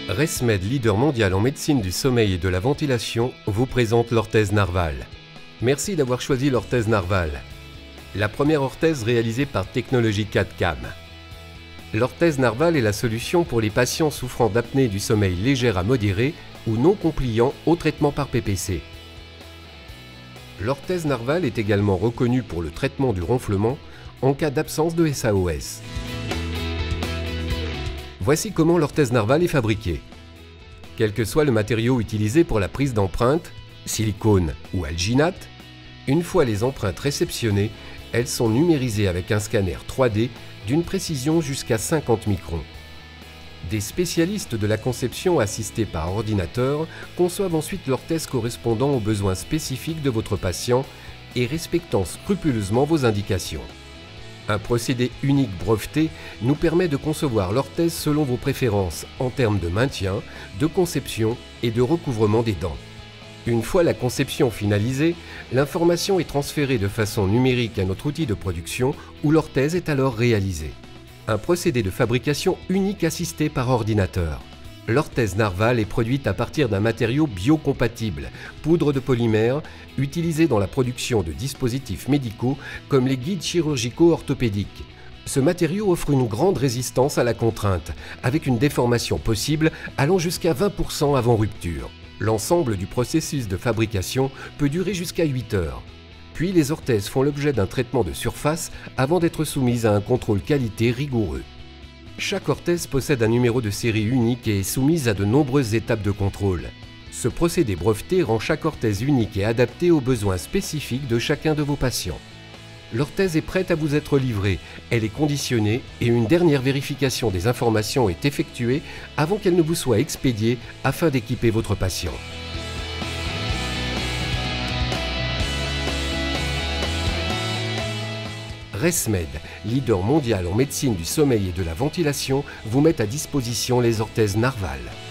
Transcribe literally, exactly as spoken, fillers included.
ResMed, leader mondial en médecine du sommeil et de la ventilation, vous présente l'orthèse Narval. Merci d'avoir choisi l'orthèse Narval, la première orthèse réalisée par technologie quatre cam. L'orthèse Narval est la solution pour les patients souffrant d'apnée du sommeil légère à modérée ou non compliant au traitement par P P C. L'orthèse Narval est également reconnue pour le traitement du ronflement en cas d'absence de S A O S. Voici comment l'orthèse Narval est fabriquée. Quel que soit le matériau utilisé pour la prise d'empreintes, silicone ou alginate, une fois les empreintes réceptionnées, elles sont numérisées avec un scanner trois D d'une précision jusqu'à cinquante microns. Des spécialistes de la conception assistés par ordinateur conçoivent ensuite l'orthèse correspondant aux besoins spécifiques de votre patient et respectant scrupuleusement vos indications. Un procédé unique breveté nous permet de concevoir l'orthèse selon vos préférences en termes de maintien, de conception et de recouvrement des dents. Une fois la conception finalisée, l'information est transférée de façon numérique à notre outil de production où l'orthèse est alors réalisée. Un procédé de fabrication unique assisté par ordinateur. L'orthèse Narval est produite à partir d'un matériau biocompatible, poudre de polymère, utilisée dans la production de dispositifs médicaux comme les guides chirurgicaux orthopédiques. Ce matériau offre une grande résistance à la contrainte, avec une déformation possible allant jusqu'à vingt pour cent avant rupture. L'ensemble du processus de fabrication peut durer jusqu'à huit heures. Puis les orthèses font l'objet d'un traitement de surface avant d'être soumises à un contrôle qualité rigoureux. Chaque orthèse possède un numéro de série unique et est soumise à de nombreuses étapes de contrôle. Ce procédé breveté rend chaque orthèse unique et adaptée aux besoins spécifiques de chacun de vos patients. L'orthèse est prête à vous être livrée, elle est conditionnée et une dernière vérification des informations est effectuée avant qu'elle ne vous soit expédiée afin d'équiper votre patient. ResMed, leader mondial en médecine du sommeil et de la ventilation, vous met à disposition les orthèses Narval.